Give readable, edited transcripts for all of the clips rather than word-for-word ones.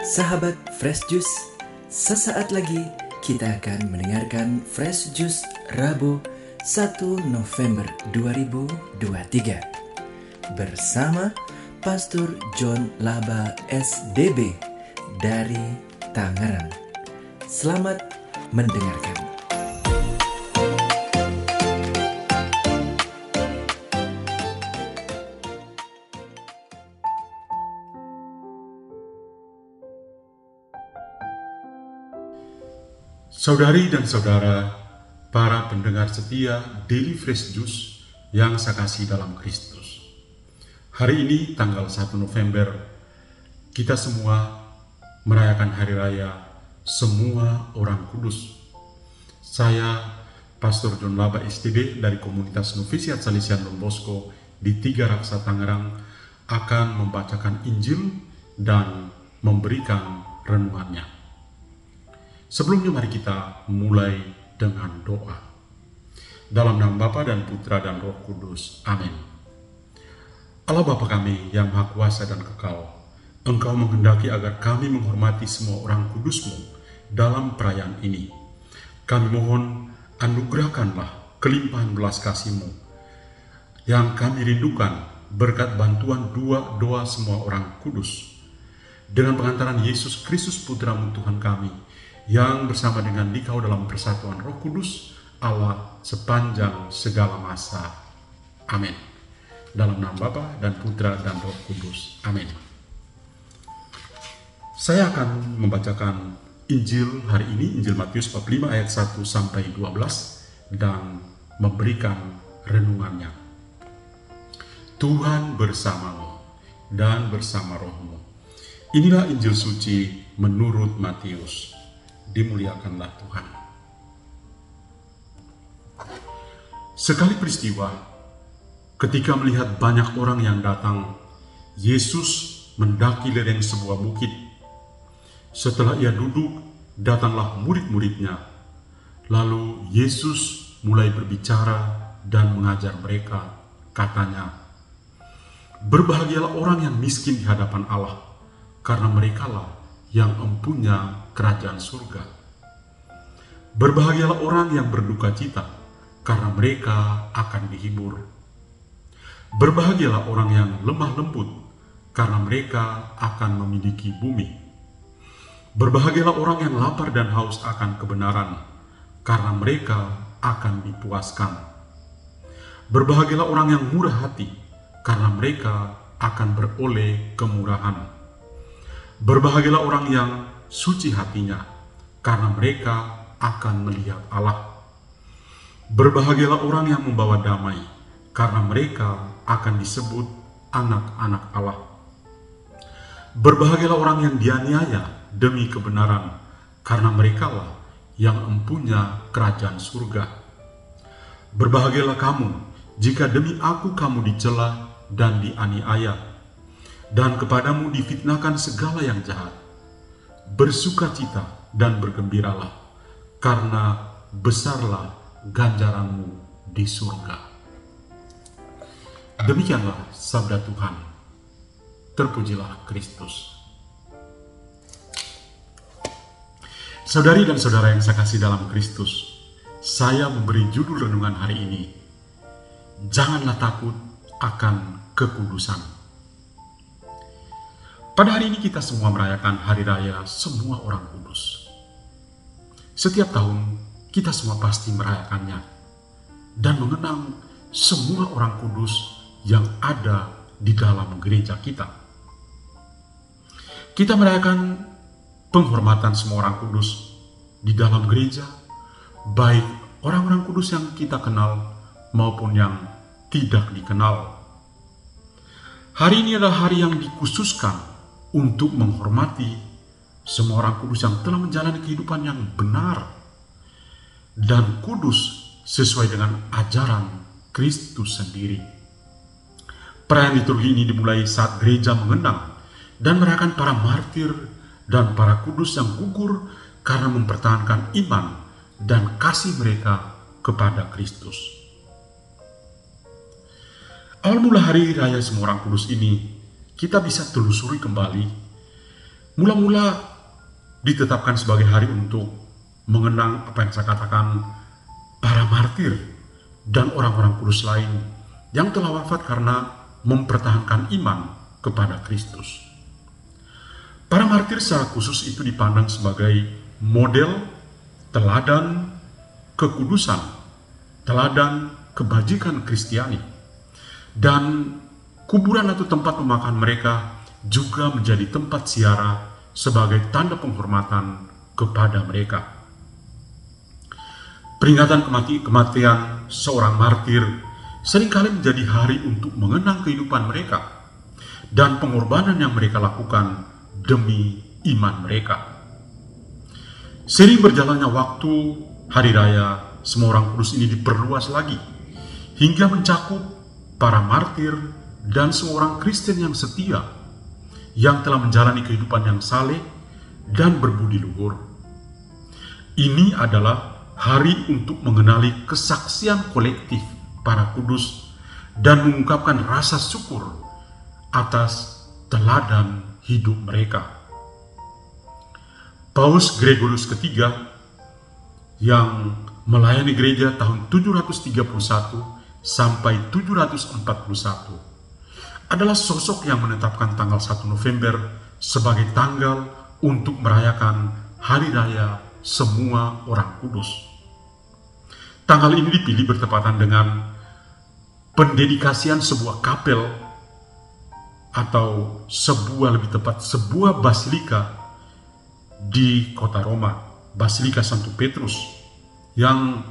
Sahabat Fresh Juice, sesaat lagi kita akan mendengarkan Fresh Juice Rabu 1 November 2023 bersama Pastor John Laba SDB dari Tangerang. Selamat mendengarkan. Saudari dan saudara, para pendengar setia Daily Fresh Juice yang saya kasih dalam Kristus. Hari ini tanggal 1 November, kita semua merayakan Hari Raya Semua Orang Kudus. Saya, Pastor John Laba STB dari komunitas Novisiat Salesian Don Bosco di Tiga Raksa Tangerang akan membacakan Injil dan memberikan renungannya. Sebelumnya mari kita mulai dengan doa. Dalam nama Bapa dan Putra dan Roh Kudus. Amin. Allah Bapa kami yang Maha Kuasa dan Kekal, Engkau menghendaki agar kami menghormati semua orang kudus-Mu dalam perayaan ini. Kami mohon anugerahkanlah kelimpahan belas kasih-Mu yang kami rindukan berkat bantuan doa semua orang kudus. Dengan pengantaran Yesus Kristus Putra-Mu Tuhan kami, yang bersama dengan Dikau dalam persatuan Roh Kudus, Allah sepanjang segala masa. Amin. Dalam nama Bapa dan Putra dan Roh Kudus. Amin. Saya akan membacakan Injil hari ini, Injil Matius 45 ayat 1 sampai 12 dan memberikan renungannya. Tuhan bersamamu dan bersama rohmu. Inilah Injil suci menurut Matius. Dimuliakanlah Tuhan. Sekali peristiwa, ketika melihat banyak orang yang datang, Yesus mendaki lereng sebuah bukit. Setelah ia duduk, datanglah murid-muridnya. Lalu Yesus mulai berbicara dan mengajar mereka. Katanya, "Berbahagialah orang yang miskin di hadapan Allah, karena merekalah yang empunya kerajaan surga. Berbahagialah orang yang berduka cita, karena mereka akan dihibur. Berbahagialah orang yang lemah lembut, karena mereka akan memiliki bumi. Berbahagialah orang yang lapar dan haus akan kebenaran, karena mereka akan dipuaskan. Berbahagialah orang yang murah hati, karena mereka akan beroleh kemurahan. Berbahagialah orang yang suci hatinya, karena mereka akan melihat Allah. Berbahagialah orang yang membawa damai, karena mereka akan disebut anak-anak Allah. Berbahagialah orang yang dianiaya demi kebenaran, karena merekalah yang empunya kerajaan surga. Berbahagialah kamu jika demi aku kamu dicela dan dianiaya, dan kepadamu difitnahkan segala yang jahat. Bersukacita dan bergembiralah, karena besarlah ganjaranmu di surga." Demikianlah sabda Tuhan. Terpujilah Kristus. Saudari dan saudara yang saya kasih dalam Kristus, saya memberi judul renungan hari ini, "Janganlah takut akan kekudusan." Pada hari ini kita semua merayakan Hari Raya Semua Orang Kudus. Setiap tahun kita semua pasti merayakannya dan mengenang semua orang kudus yang ada di dalam gereja kita. Kita merayakan penghormatan semua orang kudus di dalam gereja, baik orang-orang kudus yang kita kenal maupun yang tidak dikenal. Hari ini adalah hari yang dikhususkan untuk menghormati semua orang kudus yang telah menjalani kehidupan yang benar dan kudus sesuai dengan ajaran Kristus sendiri. Perayaan liturgi ini dimulai saat gereja mengenang dan merayakan para martir dan para kudus yang gugur karena mempertahankan iman dan kasih mereka kepada Kristus. Awal mula Hari Raya Semua Orang Kudus ini kita bisa telusuri kembali Mula-mula ditetapkan sebagai hari untuk mengenang apa yang saya katakan para martir dan orang-orang kudus lain yang telah wafat karena mempertahankan iman kepada Kristus. Para martir secara khusus itu dipandang sebagai model, teladan kekudusan, teladan kebajikan Kristiani, dan kuburan atau tempat pemakaman mereka juga menjadi tempat ziarah sebagai tanda penghormatan kepada mereka. Peringatan kematian seorang martir seringkali menjadi hari untuk mengenang kehidupan mereka dan pengorbanan yang mereka lakukan demi iman mereka. Seiring berjalannya waktu, hari raya semua orang kudus ini diperluas lagi hingga mencakup para martir dan semua orang Kristen yang setia yang telah menjalani kehidupan yang saleh dan berbudi luhur. Ini adalah hari untuk mengenali kesaksian kolektif para kudus dan mengungkapkan rasa syukur atas teladan hidup mereka. Paus Gregorius III yang melayani gereja tahun 731 sampai 741 adalah sosok yang menetapkan tanggal 1 November sebagai tanggal untuk merayakan hari raya semua orang kudus. Tanggal ini dipilih bertepatan dengan pendedikasian sebuah kapel atau sebuah basilika di kota Roma, Basilika Santo Petrus, yang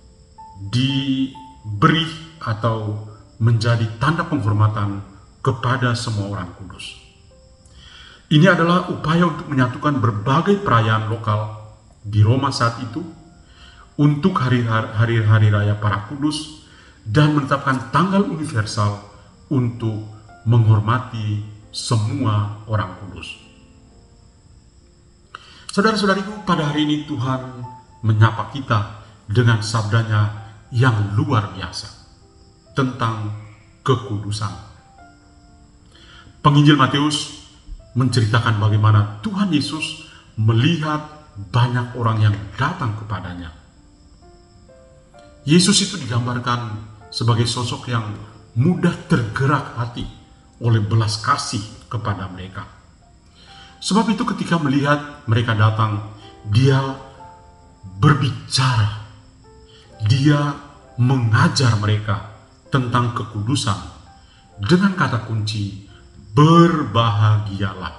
diberi atau menjadi tanda penghormatan kepada semua orang kudus. Ini adalah upaya untuk menyatukan berbagai perayaan lokal di Roma saat itu untuk hari raya para kudus dan menetapkan tanggal universal untuk menghormati semua orang kudus. Saudara-saudariku, pada hari ini Tuhan menyapa kita dengan sabdanya yang luar biasa tentang kekudusan. Penginjil Matius menceritakan bagaimana Tuhan Yesus melihat banyak orang yang datang kepadanya. Yesus itu digambarkan sebagai sosok yang mudah tergerak hati oleh belas kasih kepada mereka. Sebab itu ketika melihat mereka datang, dia berbicara, dia mengajar mereka tentang kekudusan dengan kata kunci, berbahagialah.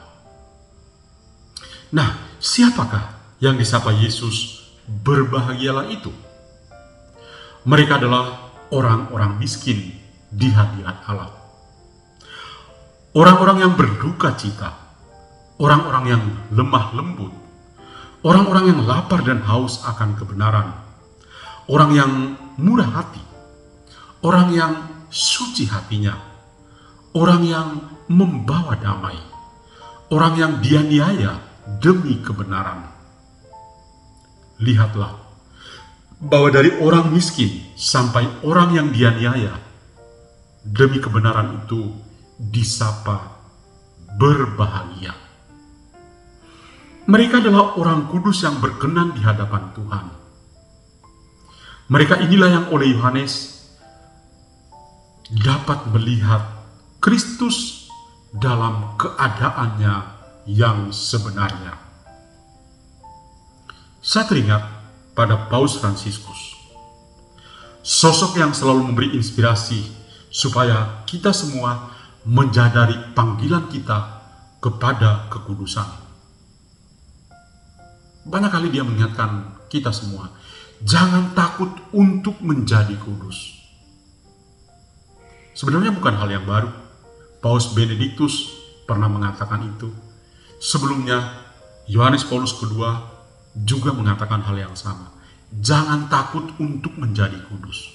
Nah, siapakah yang disapa Yesus berbahagialah itu? Mereka adalah orang-orang miskin di hadirat Allah. Orang-orang yang berduka cita, orang-orang yang lemah lembut, orang-orang yang lapar dan haus akan kebenaran, orang yang murah hati, orang yang suci hatinya, orang yang membawa damai, orang yang dianiaya demi kebenaran. Lihatlah bahwa dari orang miskin sampai orang yang dianiaya demi kebenaran itu disapa berbahagia. Mereka adalah orang kudus yang berkenan di hadapan Tuhan. Mereka inilah yang oleh Yohanes dapat melihat Kristus dalam keadaannya yang sebenarnya. Saya teringat pada Paus Fransiskus, sosok yang selalu memberi inspirasi supaya kita semua menyadari panggilan kita kepada kekudusan. Banyak kali dia mengingatkan kita semua, jangan takut untuk menjadi kudus. Sebenarnya bukan hal yang baru. Paus Benediktus pernah mengatakan itu. Sebelumnya, Yohanes Paulus II juga mengatakan hal yang sama. Jangan takut untuk menjadi kudus.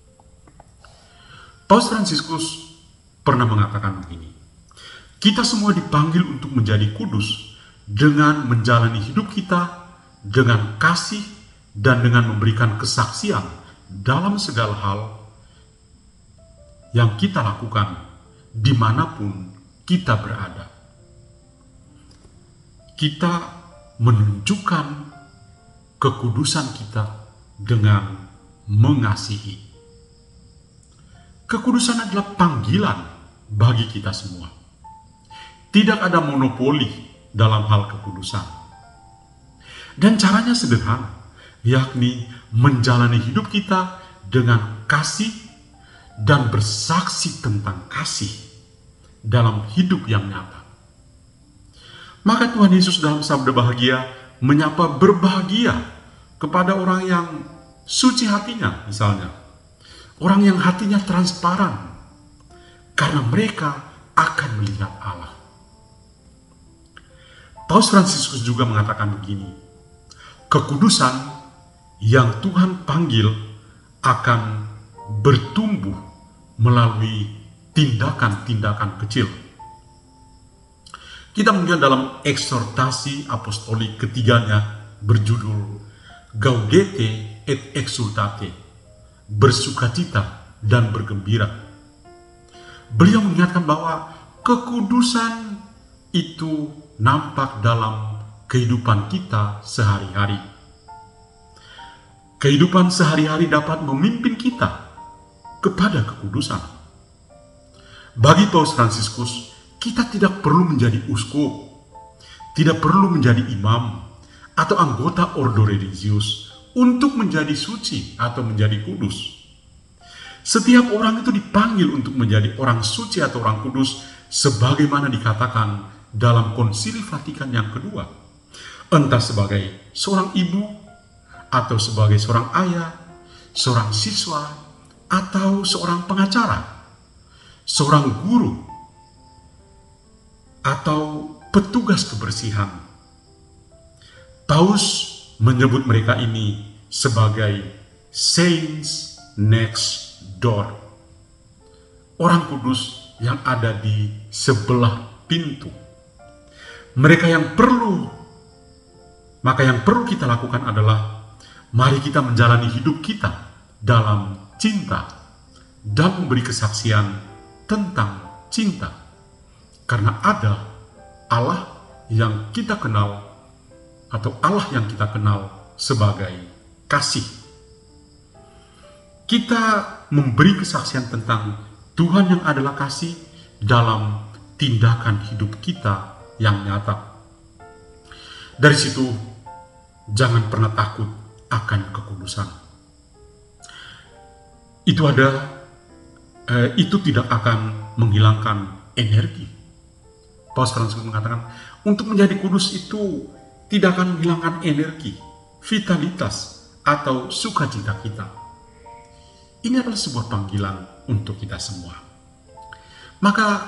Paus Fransiskus pernah mengatakan begini, kita semua dipanggil untuk menjadi kudus dengan menjalani hidup kita dengan kasih dan dengan memberikan kesaksian dalam segala hal yang kita lakukan dimanapun kita berada. kita menunjukkan kekudusan kita dengan mengasihi. Kekudusan adalah panggilan bagi kita semua. Tidak ada monopoli dalam hal kekudusan. Dan caranya sederhana, yakni menjalani hidup kita dengan kasih dan bersaksi tentang kasih dalam hidup yang nyata. Maka Tuhan Yesus dalam sabda bahagia menyapa berbahagia kepada orang yang suci hatinya, misalnya. Orang yang hatinya transparan, karena mereka akan melihat Allah. Paus Fransiskus juga mengatakan begini, kekudusan yang Tuhan panggil akan bertumbuh melalui tindakan-tindakan kecil. Kita melihat dalam eksortasi apostolik ketiganya berjudul Gaudete et Exsultate, bersukacita dan bergembira. Beliau mengingatkan bahwa kekudusan itu nampak dalam kehidupan kita sehari-hari. Kehidupan sehari-hari dapat memimpin kita kepada kekudusan. Bagi Paus Fransiskus, kita tidak perlu menjadi uskup, tidak perlu menjadi imam atau anggota ordo religius untuk menjadi suci atau menjadi kudus. Setiap orang itu dipanggil untuk menjadi orang suci atau orang kudus sebagaimana dikatakan dalam Konsili Vatikan yang kedua. Entah sebagai seorang ibu, atau sebagai seorang ayah, seorang siswa, atau seorang pengacara, seorang guru, atau petugas kebersihan. Paus menyebut mereka ini sebagai saints next door, orang kudus yang ada di sebelah pintu. Maka yang perlu kita lakukan adalah mari kita menjalani hidup kita dalam cinta dan memberi kesaksian tentang cinta. Karena ada Allah yang kita kenal, atau Allah yang kita kenal sebagai kasih. Kita memberi kesaksian tentang Tuhan yang adalah kasih dalam tindakan hidup kita yang nyata. Dari situ, jangan pernah takut akan kekudusan. Itu tidak akan menghilangkan energi. Paus Fransiskus mengatakan, untuk menjadi kudus itu tidak akan menghilangkan energi, vitalitas, atau sukacita kita. Ini adalah sebuah panggilan untuk kita semua. Maka,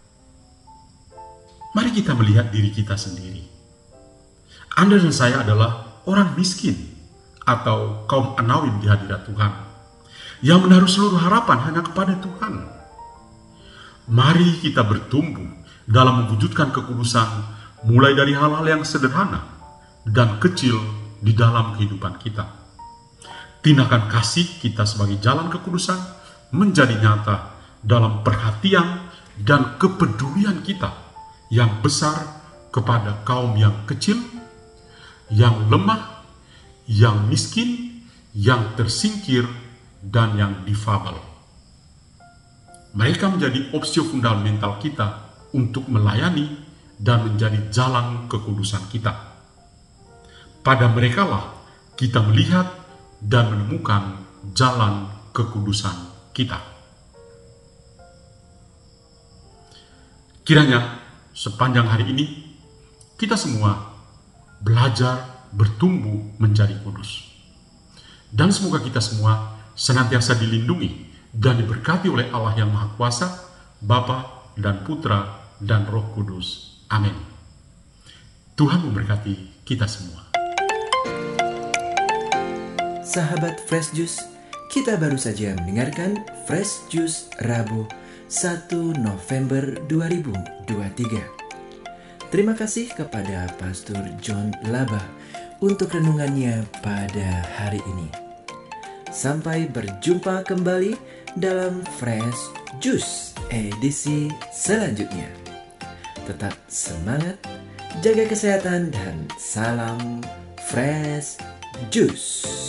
mari kita melihat diri kita sendiri. Anda dan saya adalah orang miskin atau kaum anawim di hadirat Tuhan yang menaruh seluruh harapan hanya kepada Tuhan. Mari kita bertumbuh dalam mewujudkan kekudusan mulai dari hal-hal yang sederhana dan kecil di dalam kehidupan kita. Tindakan kasih kita sebagai jalan kekudusan menjadi nyata dalam perhatian dan kepedulian kita yang besar kepada kaum yang kecil, yang lemah, yang miskin, yang tersingkir, dan yang difabel. Mereka menjadi opsi fundamental kita untuk melayani dan menjadi jalan kekudusan kita. Pada merekalah kita melihat dan menemukan jalan kekudusan kita. Kiranya sepanjang hari ini kita semua belajar bertumbuh menjadi kudus. Dan semoga kita semua senantiasa dilindungi dan diberkati oleh Allah yang Maha Kuasa, Bapa dan Putra dan Roh Kudus. Amin. Tuhan memberkati kita semua. Sahabat Fresh Juice, kita baru saja mendengarkan Fresh Juice Rabu 1 November 2023. Terima kasih kepada Pastor John Labah untuk renungannya pada hari ini. Sampai berjumpa kembali dalam Fresh Juice edisi selanjutnya. Tetap semangat jaga kesehatan, dan salam fresh juice.